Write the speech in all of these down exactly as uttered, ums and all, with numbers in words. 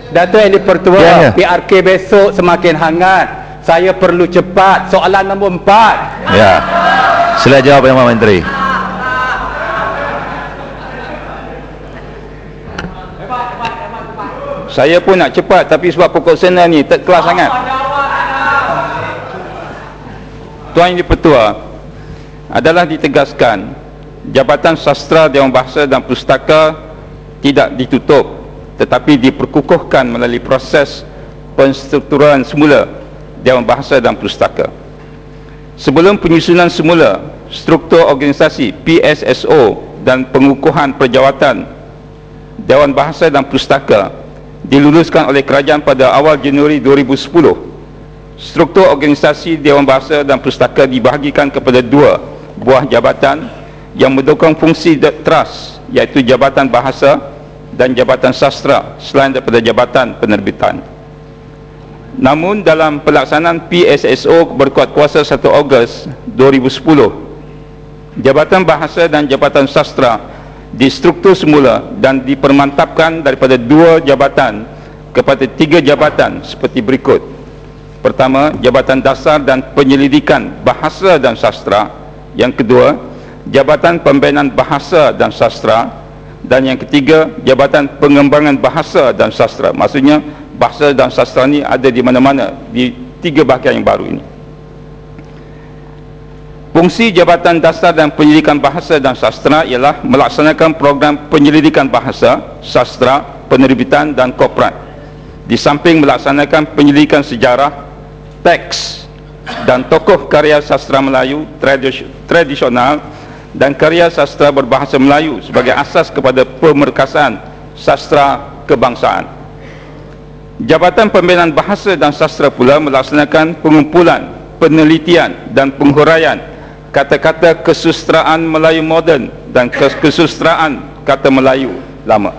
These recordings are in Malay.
Datuk Yang Dipertua, Ya, ya. P R K besok semakin hangat. Saya perlu cepat. Soalan nombor empat. Ya. Sila jawab Yang Berhormat Menteri. Saya pun nak cepat, tapi sebab pokok sena ni third class sangat. Tuan Yang Dipertua, adalah ditegaskan Jabatan Sastra, Dewan Bahasa dan Pustaka tidak ditutup, tetapi diperkukuhkan melalui proses penstrukturan semula Dewan Bahasa dan Pustaka. Sebelum penyusunan semula struktur organisasi P S S O dan pengukuhan perjawatan Dewan Bahasa dan Pustaka diluluskan oleh kerajaan pada awal Januari dua ribu sepuluh. Struktur organisasi Dewan Bahasa dan Pustaka dibahagikan kepada dua buah jabatan yang mendukung fungsi trust, iaitu Jabatan Bahasa dan Jabatan Sastra selain daripada Jabatan Penerbitan. Namun dalam pelaksanaan P S S O berkuat kuasa satu Ogos dua ribu sepuluh, Jabatan Bahasa dan Jabatan Sastra distruktur semula dan dipermantapkan daripada dua jabatan kepada tiga jabatan seperti berikut. Pertama, Jabatan Dasar dan Penyelidikan Bahasa dan Sastra. Yang kedua, Jabatan Pembinaan Bahasa dan Sastra. Dan yang ketiga, Jabatan Pengembangan Bahasa dan Sastra. Maksudnya bahasa dan sastra ni ada di mana-mana di tiga bahagian yang baru ini. Fungsi Jabatan Dasar dan Penyelidikan Bahasa dan Sastra ialah melaksanakan program penyelidikan bahasa, sastra, penerbitan dan korporat. Di samping melaksanakan penyelidikan sejarah, teks dan tokoh karya sastra Melayu tradis tradisional dan karya sastra berbahasa Melayu sebagai asas kepada pemerkasaan sastra kebangsaan. Jabatan Pembinaan Bahasa dan Sastra pula melaksanakan pengumpulan, penelitian dan penghuraian kata-kata kesusastraan Melayu moden dan kesusastraan kata Melayu lama.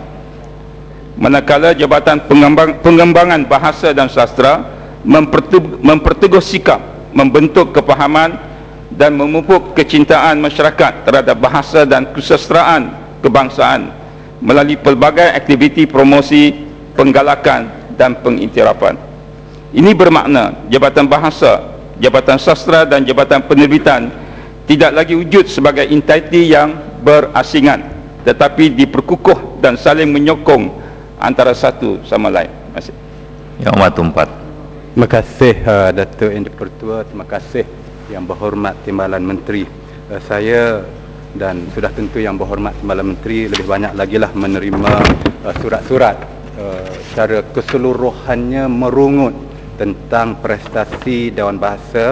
Manakala Jabatan Pengembang, Pengembangan Bahasa dan Sastra memperteguh, memperteguh sikap, membentuk kepahaman dan memupuk kecintaan masyarakat terhadap bahasa dan kesusastraan kebangsaan melalui pelbagai aktiviti promosi, penggalakan dan pengiktirafan. Ini bermakna Jabatan Bahasa, Jabatan Sastra dan Jabatan Penerbitan tidak lagi wujud sebagai entiti yang berasingan, tetapi diperkukuh dan saling menyokong antara satu sama lain. Terima kasih. Yang Berhormat Tumpat. Terima kasih uh, Datuk Yang Dipertua. Terima kasih Yang Berhormat Timbalan Menteri. Uh, saya dan sudah tentu Yang Berhormat Timbalan Menteri lebih banyak lagi lah menerima surat-surat uh, uh, secara keseluruhannya merungut tentang prestasi Dewan Bahasa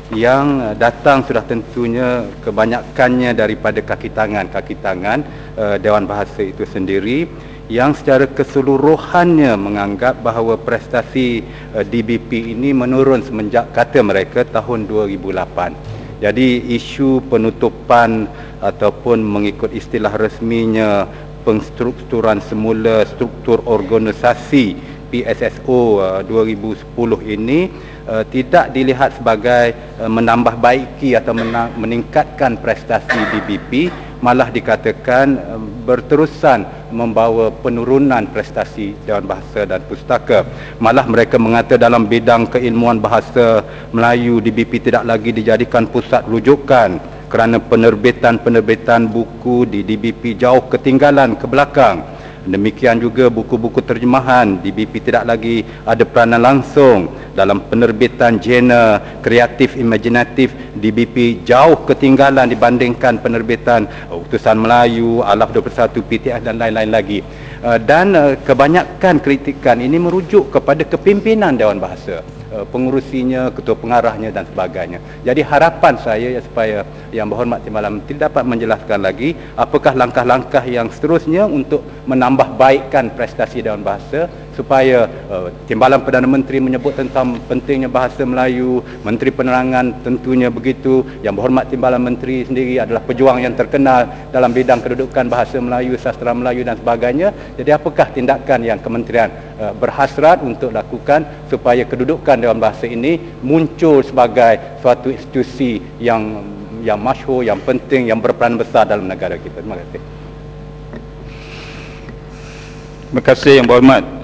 yang datang sudah tentunya kebanyakannya daripada kaki tangan kaki tangan uh, Dewan Bahasa itu sendiri, yang secara keseluruhannya menganggap bahawa prestasi uh, D B P ini menurun semenjak kata mereka tahun dua ribu lapan. Jadi isu penutupan ataupun mengikut istilah resminya pengstrukturan semula struktur organisasi P S S O uh, dua ribu sepuluh ini uh, tidak dilihat sebagai uh, menambah baiki atau meningkatkan prestasi D B P, malah dikatakan uh, berterusan membawa penurunan prestasi Dewan Bahasa dan Pustaka. Malah mereka mengata dalam bidang keilmuan bahasa Melayu D B P tidak lagi dijadikan pusat rujukan kerana penerbitan-penerbitan buku di D B P jauh ketinggalan ke belakang. Demikian juga buku-buku terjemahan D B P tidak lagi ada peranan langsung dalam penerbitan genre kreatif imajinatif. D B P jauh ketinggalan dibandingkan penerbitan Utusan Melayu, Alaf dua puluh satu, P T S dan lain-lain lagi. Dan kebanyakan kritikan ini merujuk kepada kepimpinan Dewan Bahasa, pengurusinya, ketua pengarahnya dan sebagainya. Jadi harapan saya ya, supaya Yang Berhormat Timbalan Menteri dapat menjelaskan lagi apakah langkah-langkah yang seterusnya untuk menambah baikkan prestasi Dewan Bahasa, supaya uh, Timbalan Perdana Menteri menyebut tentang pentingnya bahasa Melayu, Menteri Penerangan tentunya begitu, Yang Berhormat Timbalan Menteri sendiri adalah pejuang yang terkenal dalam bidang kedudukan bahasa Melayu, sastra Melayu dan sebagainya. Jadi apakah tindakan yang kementerian uh, berhasrat untuk lakukan supaya kedudukan Dewan Bahasa ini muncul sebagai suatu institusi yang yang masyhur, yang penting, yang berperan besar dalam negara kita. Terima kasih. Terima kasih Yang Berhormat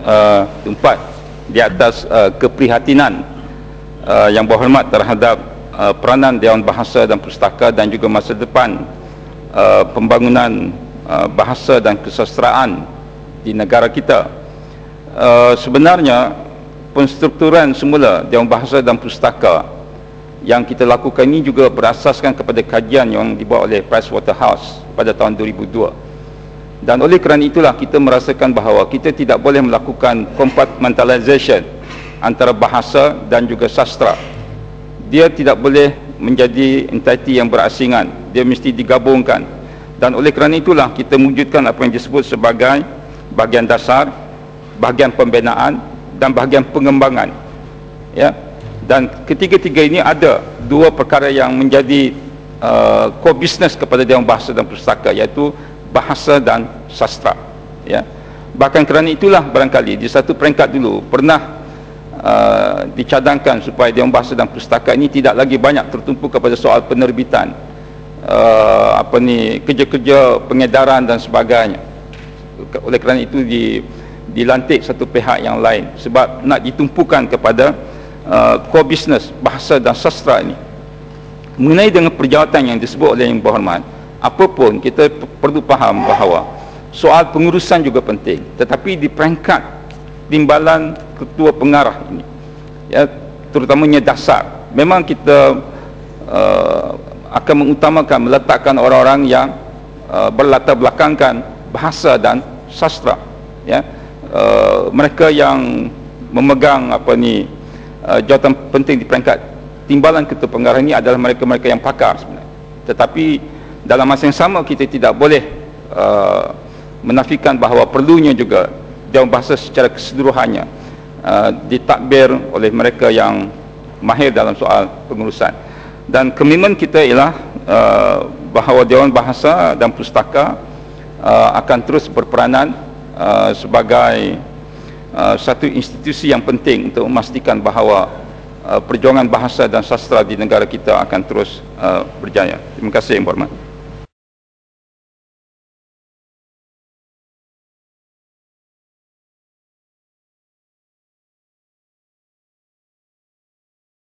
uh, Tumpat di atas uh, keprihatinan uh, yang berhormat terhadap uh, peranan Dewan Bahasa dan Pustaka dan juga masa depan uh, pembangunan uh, bahasa dan kesastraan di negara kita. Uh, sebenarnya penstrukturan semula Dewan Bahasa dan Pustaka yang kita lakukan ini juga berasaskan kepada kajian yang dibuat oleh Pricewaterhouse pada tahun dua ribu dua. Dan oleh kerana itulah kita merasakan bahawa kita tidak boleh melakukan compartmentalization antara bahasa dan juga sastra. Dia tidak boleh menjadi entiti yang berasingan, dia mesti digabungkan. Dan oleh kerana itulah kita mewujudkan apa yang disebut sebagai bahagian dasar, bahagian pembinaan dan bahagian pengembangan. Ya. Dan ketiga-tiga ini ada dua perkara yang menjadi uh, core business kepada Dewan Bahasa dan Pustaka, iaitu bahasa dan sastra. Ya. Bahkan kerana itulah barangkali di satu peringkat dulu pernah uh, dicadangkan supaya Dewan Bahasa dan Pustaka ini tidak lagi banyak tertumpu kepada soal penerbitan, uh, apa ni, kerja-kerja pengedaran dan sebagainya. Oleh kerana itu di, dilantik satu pihak yang lain sebab nak ditumpukan kepada uh, core business bahasa dan sastra ini. Mengenai dengan perjawatan yang disebut oleh Yang Berhormat, apapun kita perlu faham bahawa soal pengurusan juga penting, tetapi di peringkat timbalan ketua pengarah ini, ya, terutamanya dasar, memang kita uh, akan mengutamakan meletakkan orang-orang yang uh, berlatar belakangkan bahasa dan sastra, ya. Uh, mereka yang memegang apa ni uh, jawatan penting di peringkat timbalan ketua pengarah ini adalah mereka-mereka yang pakar sebenarnya. Tetapi dalam masa yang sama kita tidak boleh uh, menafikan bahawa perlunya juga Dewan Bahasa secara keseluruhannya uh, ditadbir oleh mereka yang mahir dalam soal pengurusan. Dan komitmen kita ialah uh, bahawa Dewan Bahasa dan Pustaka uh, akan terus berperanan uh, sebagai uh, satu institusi yang penting untuk memastikan bahawa uh, perjuangan bahasa dan sastra di negara kita akan terus uh, berjaya. Terima kasih Yang Berhormat.